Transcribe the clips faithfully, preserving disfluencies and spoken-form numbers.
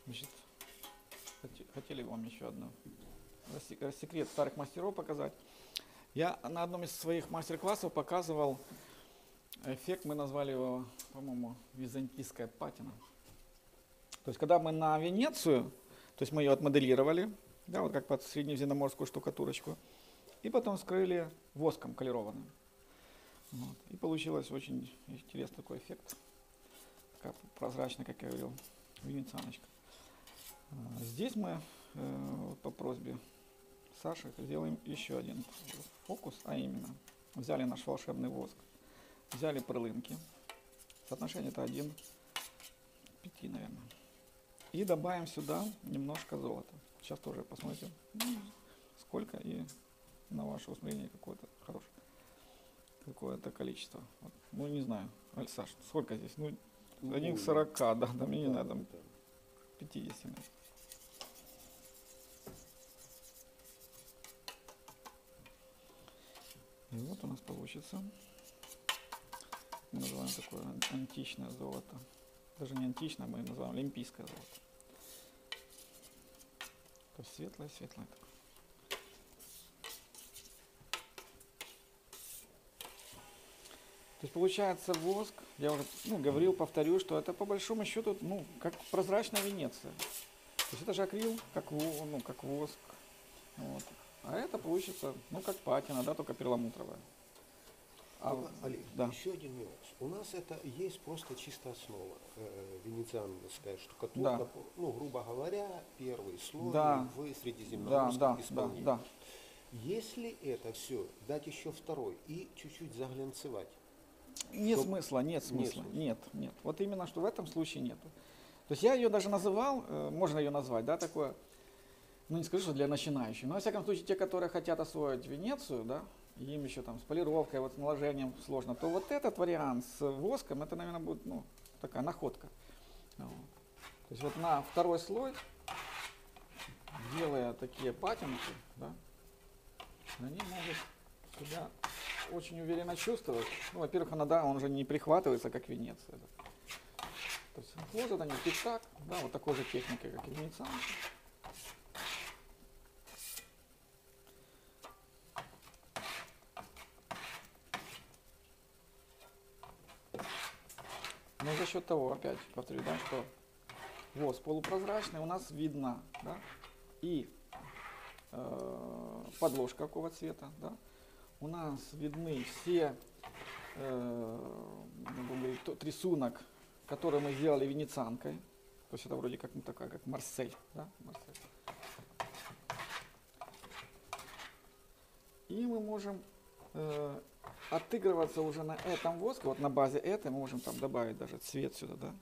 Значит, хотели вам еще одну секрет старых мастеров показать. Я на одном из своих мастер-классов показывал эффект, мы назвали его, по-моему, византийская патина. То есть, когда мы на Венецию, то есть мы ее отмоделировали, да, вот как под среднеземноморскую штукатурочку, и потом скрыли воском колерованным. Вот. И получилось очень интересный такой эффект. Такая прозрачная, как я говорил, венецианочка. Здесь мы э, по просьбе Саши сделаем еще один фокус, а именно взяли наш волшебный воск, взяли перлинки, соотношение это один к пяти, наверное, и добавим сюда немножко золота. Сейчас тоже посмотрите, сколько, и на ваше усмотрение какое-то хорошее, какое-то количество. Вот. Ну не знаю, Аль, Саш, сколько здесь? Ну, один к сорока, да, да, мне не надо, пятьдесят. И вот у нас получится, мы называем такое античное золото. Даже не античное, мы называем олимпийское золото. То есть светлое-светлое такое. То есть получается воск, я уже ну, говорил, повторю, что это по большому счету ну, как прозрачная Венеция. То есть это же акрил, как, ну, как воск. Вот. А это получится, ну, как патина, да, только перламутровая. А, Олег, да. еще один нюанс. У нас это есть просто чистая основа, э, венецианская штукатурка, да. ну, грубо говоря, первый слой да. в средиземноморском да, да, исполнении. Да, да. Если это все дать еще второй и чуть-чуть заглянцевать? Нет чтоб... смысла, нет смысла, нет, нет, нет. Вот именно, что в этом случае нет. То есть я ее даже называл, э, можно ее назвать, да, такое, ну не скажу, что для начинающих, но во всяком случае те, которые хотят освоить Венецию, да, им еще там с полировкой, вот с наложением сложно, то вот этот вариант с воском, это, наверное, будет, ну, такая находка. Вот. То есть вот на второй слой, делая такие патинки, да, они могут себя очень уверенно чувствовать. Ну, во-первых, она, да, он уже не прихватывается, как Венеция. Да. То есть ложат они тик-так, да, вот такой же техникой, как и венецианцы. Но за счет того, опять повторю, да, что воск полупрозрачный, у нас видно, да, и э, подложка какого цвета, да, у нас видны все э, говорить, тот рисунок, который мы сделали венецианкой, то есть это вроде как ну, такая, как Марсель, да, Марсель. И мы можем э, отыгрываться уже на этом воске, вот на базе этой мы можем там добавить даже цвет сюда, да.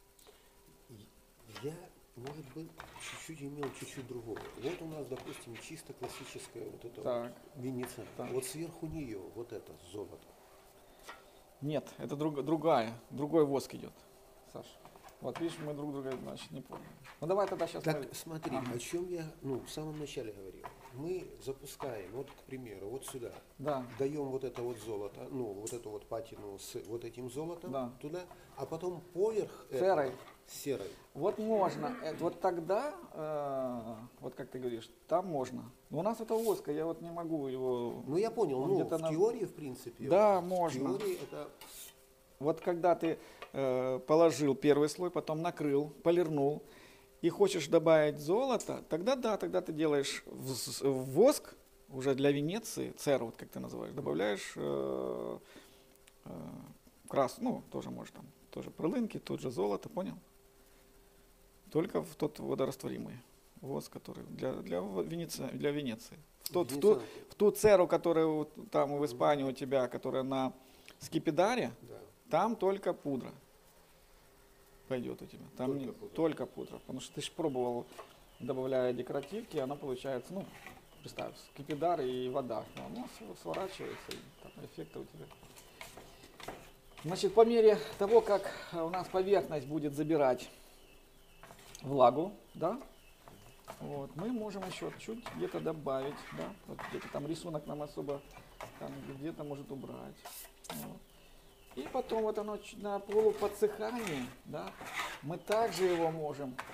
Я, может быть, чуть-чуть имел чуть-чуть другого. Вот у нас, допустим, чисто классическая вот эта вот Венеция. Так. Вот сверху нее вот это золото. Нет, это друг, другая, другой воск идет, Саш. Вот видишь, мы друг друга, значит, не поняли. Ну давай тогда сейчас... Так, мы... смотри, ага. О чем я ну, в самом начале говорил. Мы запускаем, вот, к примеру, вот сюда, да. даем вот это вот золото, ну, вот эту вот патину с вот этим золотом да. туда, а потом поверх серой. Этого, серой. Вот можно, это, вот тогда, э, вот как ты говоришь, там можно. Но у нас это воска, я вот не могу его... Ну я понял, ну, в на... теории, в принципе. Да, в можно. теории это... Вот когда ты э, положил первый слой, потом накрыл, полирнул, и хочешь добавить золото, тогда да, тогда ты делаешь в, в воск, уже для Венеции, церу, вот как ты называешь, добавляешь э, э, крас, ну, тоже можешь там, тоже перлинки, тут же золото, понял? Только в тот водорастворимый воск, который для, для, Венеции, для Венеции. В, тот, в, ту, в ту церу, которая вот, там в Испании у тебя, которая на скипидаре, да. Там только пудра пойдет у тебя. Там только, не, пудра. только пудра. Потому что ты же пробовал, добавляя декоративки, она получается, ну, представь, скипидар и вода. Она сворачивается, и там эффекты у тебя. Значит, по мере того, как у нас поверхность будет забирать влагу, да, вот, мы можем еще чуть где-то добавить, да, вот где-то там рисунок нам особо там где-то может убрать. Вот. И потом вот оно на полуподсыхании, да, мы также его можем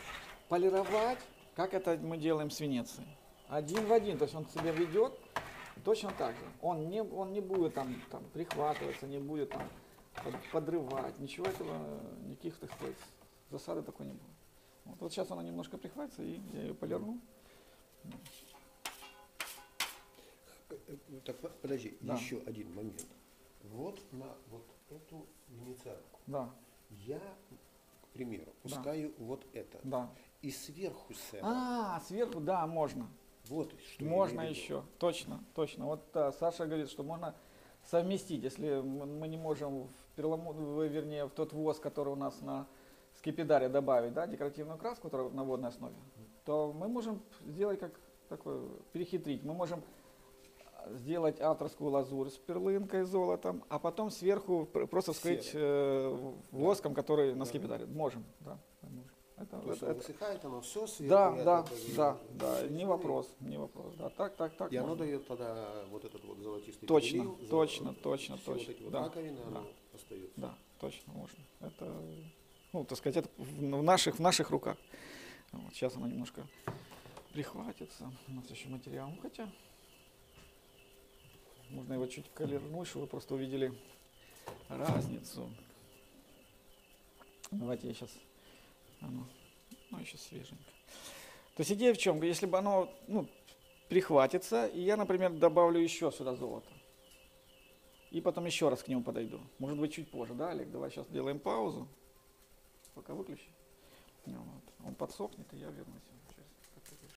полировать, как это мы делаем с Венецией. Один в один, то есть он себя ведет точно так же. Он не, он не будет там, там прихватываться, не будет там подрывать, ничего этого, никаких, так сказать, засады такой не будет. Вот, вот сейчас она немножко прихватится, и я ее полирну. Так, подожди, Да. еще один момент. Вот на вот эту венецианку Да, я, к примеру, Да. пускаю вот это. да. И сверху сэра. А, сверху, да, можно. Вот что я Можно имею в виду. еще, точно, точно. Вот да, Саша говорит, что можно совместить, если м- мы не можем в перламу- в- вернее, в тот воск, который у нас на скипидаре добавить, да, декоративную краску, которая на водной основе, то мы можем сделать как такой, перехитрить. Мы можем сделать авторскую лазурь с перлынкой, золотом, а потом сверху пр- просто вскрыть э, воском, который на Да. скипидаре. Можем, да. можем. Это, То есть это- оно это- высыхает, оно все сверху. да, я да, так да, понимаю. да, не Смотри. вопрос, не вопрос. Да, так, так, так. И оно можно. дает тогда вот этот вот золотистый Точно, перелив, за- точно, точно, все точно, Вот эти вот да, раковины, да. оно остается. Да, точно можно. Это, ну, так сказать, это в в наших, в наших руках. Вот, сейчас она немножко прихватится. У нас еще материал. Ну, хотя можно его чуть колернуть, чтобы вы просто увидели разницу. Давайте я сейчас. Оно, ну, еще свеженько. То есть идея в чем? Если бы оно, ну, прихватится, и я, например, добавлю еще сюда золото. И потом еще раз к нему подойду. Может быть, чуть позже, да, Олег? Давай сейчас сделаем паузу. Пока выключи. Вот. Он подсохнет, и я вернусь.